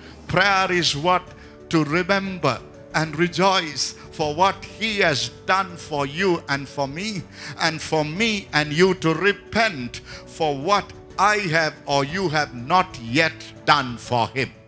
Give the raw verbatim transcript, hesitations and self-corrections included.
Prayer is what? To remember and rejoice for what He has done for you and for me, and for me and you to repent for what I have or you have not yet done for Him.